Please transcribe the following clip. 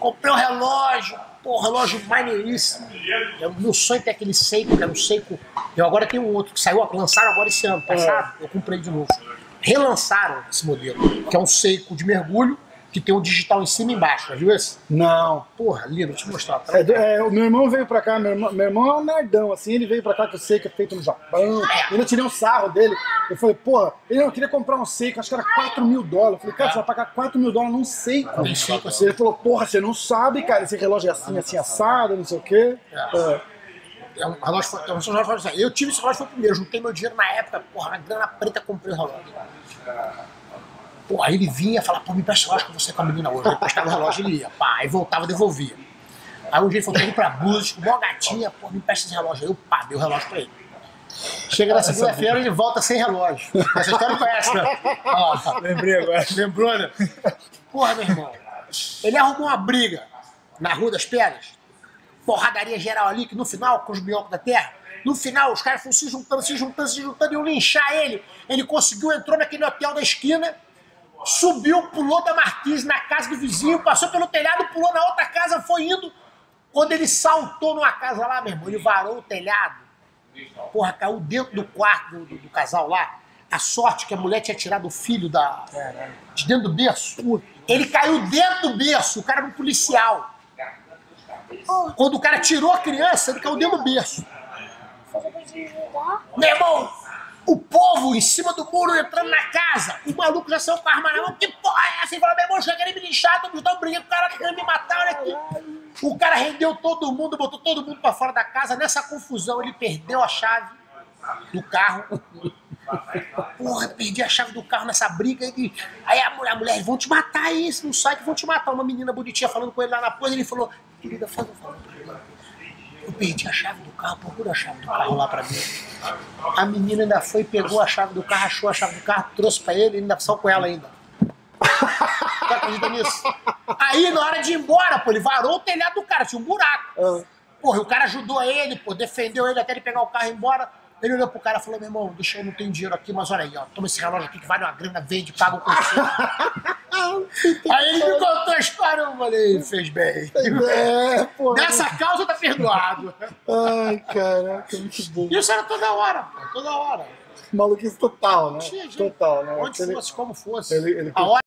comprei um relógio, pô, relógio maneiríssimo. Meu sonho é ter aquele Seiko, que era um Seiko. Eu agora tenho um outro que saiu, lançaram agora esse ano passado, eu comprei de novo. Relançaram esse modelo, que é um Seiko de mergulho, que tem um digital em cima e embaixo, já viu esse? Não. Porra, lindo, vou te mostrar. Tá? O meu irmão veio pra cá, meu irmão é um nerdão, assim, ele veio pra cá que eu sei que é feito no Japão, eu tirei um sarro dele, eu falei, porra, ele não queria comprar um Seiko, acho que era $4 mil, eu falei, cara, você vai pagar $4 mil num Seiko? Ele falou, porra, você não sabe, cara, esse relógio é assim, assim, assado, não sei o quê. É um relógio, eu tive esse relógio, foi o primeiro, juntei meu dinheiro na época, porra, na grana preta, comprei o relógio. Pô, aí ele vinha e falava, pô, me presta o relógio com você com a menina hoje. Eu prestava o relógio e ele ia, pá, aí voltava e devolvia. Aí um dia ele falou, tô indo pra Búzios, mó gatinha, pô, me presta esse relógio. Aí eu, pá, dei o relógio pra ele. Chega na segunda-feira, ele volta sem relógio. Essa história não conhece, né? Ó, Lembrei agora. lembrou, né? Porra, meu irmão, ele arrumou uma briga na Rua das Pedras, porradaria geral ali, que no final, com os minhocos da terra, no final os caras foram se juntando, iam linchar ele. Ele conseguiu, entrou naquele hotel da esquina, subiu, pulou da marquise na casa do vizinho, passou pelo telhado, pulou na outra casa, foi indo. Quando ele saltou numa casa lá, meu irmão, ele varou o telhado. Porra, caiu dentro do quarto do casal lá. A sorte que a mulher tinha tirado o filho de dentro do berço. Ele caiu dentro do berço, o cara era um policial. Quando o cara tirou a criança, ele caiu dentro do berço. Meu irmão, o povo em cima do muro entrando na casa, o maluco já saiu com a arma na mão, que porra é essa? Ele falou, meu irmão, já querem me lixar, tô brigando com o cara querendo me matar, olha aqui. O cara rendeu todo mundo, botou todo mundo pra fora da casa. Nessa confusão, ele perdeu a chave do carro. Porra, perdi a chave do carro nessa briga. Aí a mulher, vão te matar aí, se não sai que vão te matar. Uma menina bonitinha falando com ele lá na porta, ele falou, querida, faz um favor pra mim. Eu perdi a chave do carro, procura a chave do carro lá pra mim. A menina ainda foi, pegou a chave do carro, achou a chave do carro, trouxe pra ele, ainda saiu com ela ainda. Você acredita nisso? Aí, na hora de ir embora, pô, ele varou o telhado do cara, tinha um buraco. Porra, o cara ajudou ele, pô, defendeu ele até ele pegar o carro e ir embora. Ele olhou pro cara e falou, meu irmão, deixa eu, não tenho dinheiro aqui, mas olha aí, ó, toma esse relógio aqui que vale uma grana, vende, paga o consumo. Aí ele me contou a história, eu falei, fez bem. Porra. Nessa causa tá perdoado. Ai, caraca, muito bom. Isso era toda hora, pô, toda hora. Maluquice total, né? Gente, Total, né? onde fosse, como fosse. Ele a hora